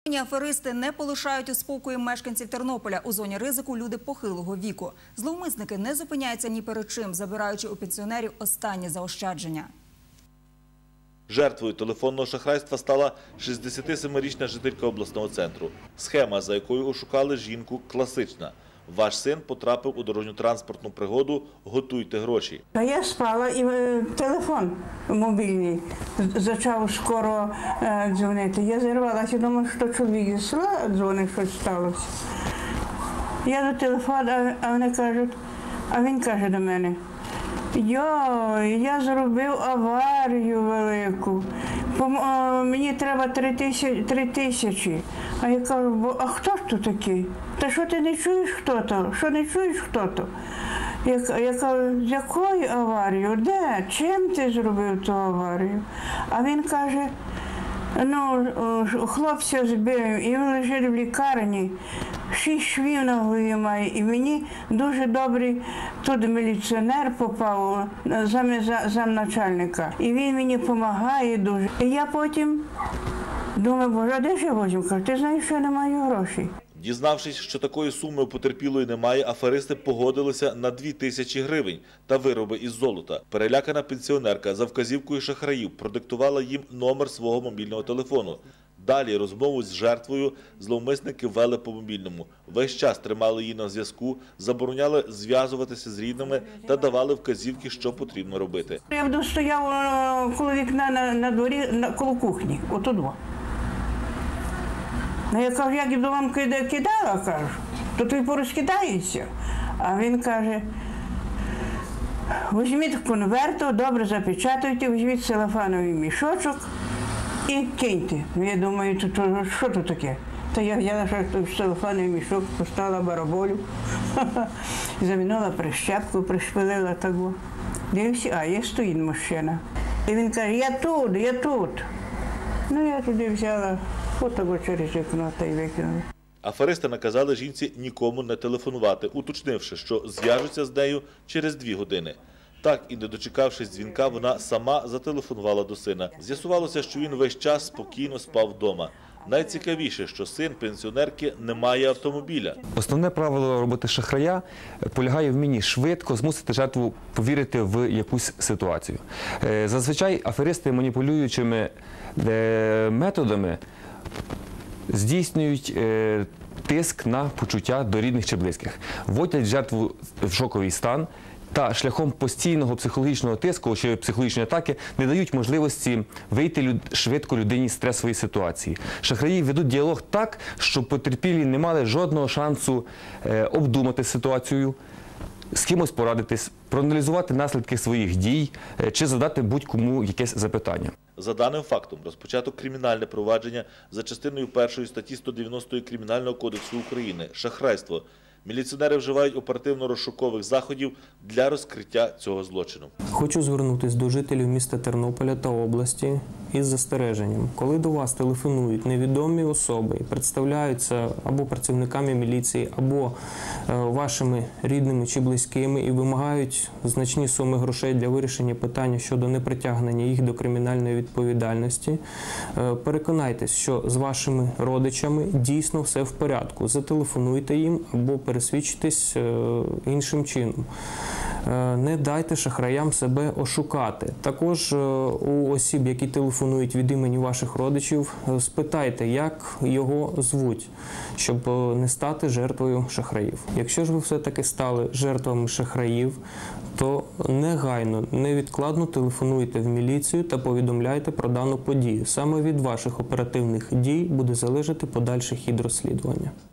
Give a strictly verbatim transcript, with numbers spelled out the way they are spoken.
Безсоромні аферисти не полишають у спокої мешканців Тернополя. У зоні ризику люди похилого віку. Зловмисники не зупиняються ні перед чим, забираючи у пенсіонерів останні заощадження. Жертвою телефонного шахрайства стала шістдесятисемирічна жителька обласного центру. Схема, за якою ошукали жінку, класична. Ваш син потрапив у дорожньо-транспортну пригоду, готуйте гроші. А я спала і телефон мобільний почав скоро е, дзвонити. Я зірвалася, думала, що чоловік зі села дзвонить, щось сталося. Я до телефону, а вони кажуть, а він каже до мене: йой, я зробив аварію велику, мені треба три тисячі. А я кажу, а хто ж то такий? Та що ти не чуєш, хто то? Що не чуєш, хто то? Я, я кажу, з якою аварією? Де? Чим ти зробив ту аварію? А він каже, ну, хлопця збив, і він лежить в лікарні, шість швів на голові має, і мені дуже добрий тут міліціонер попав, зам, замначальника, і він мені допомагає дуже. І я потім думаю, боже, а де ж я возьму? Кажу, ти знаєш, що я не маю грошей. Дізнавшись, що такої суми у потерпілої немає, аферисти погодилися на дві тисячі гривень та вироби із золота. Перелякана пенсіонерка за вказівкою шахраїв продиктувала їм номер свого мобільного телефону. Далі розмову з жертвою зловмисники вели по мобільному. Весь час тримали її на зв'язку, забороняли зв'язуватися з рідними та давали вказівки, що потрібно робити. Я стояв коло вікна на, на дворі, на, коло кухні, отут. Я кажу, як я до вам кидала, кажу, то той порозкидається. А він каже, візьміть конверт, добре запечатуйте, візьміть целофановий мішочок і киньте. Я думаю, то, то, що то таке? Та я взяла целофановий мішок, поставила бараболю, замінила прищепку, пришпилила так. Дивився, а є стоїть мужчина. І він каже, я тут, я тут. Ну, я туди взяла, отого через вікно та й викинула. Аферисти наказали жінці нікому не телефонувати, уточнивши, що зв'яжуться з нею через дві години. Так і не дочекавшись дзвінка, вона сама зателефонувала до сина. З'ясувалося, що він весь час спокійно спав вдома. Найцікавіше, що син пенсіонерки не має автомобіля. Основне правило роботи шахрая полягає в вмінні швидко змусити жертву повірити в якусь ситуацію. Зазвичай аферисти маніпулюючими методами здійснюють тиск на почуття до рідних чи близьких, вводять жертву в шоковий стан та шляхом постійного психологічного тиску чи психологічної атаки не дають можливості вийти люд... швидко людині з стресової ситуації. Шахраї ведуть діалог так, щоб потерпілі не мали жодного шансу е, обдумати ситуацію, з кимось порадитись, проаналізувати наслідки своїх дій е, чи задати будь-кому якесь запитання. За даним фактом розпочато кримінальне провадження за частиною першої статті сто дев'яносто Кримінального кодексу України – шахрайство. Міліціонери вживають оперативно-розшукових заходів для розкриття цього злочину. Хочу звернутися до жителів міста Тернополя та області із застереженням. Коли до вас телефонують невідомі особи і представляються або працівниками міліції, або вашими рідними чи близькими і вимагають значні суми грошей для вирішення питання щодо непритягнення їх до кримінальної відповідальності, переконайтесь, що з вашими родичами дійсно все в порядку. Зателефонуйте їм або пересвідчитись іншим чином. Не дайте шахраям себе ошукати. Також у осіб, які телефонують від імені ваших родичів, спитайте, як його звуть, щоб не стати жертвою шахраїв. Якщо ж ви все-таки стали жертвами шахраїв, то негайно, невідкладно телефонуйте в міліцію та повідомляйте про дану подію. Саме від ваших оперативних дій буде залежати подальший хід розслідування.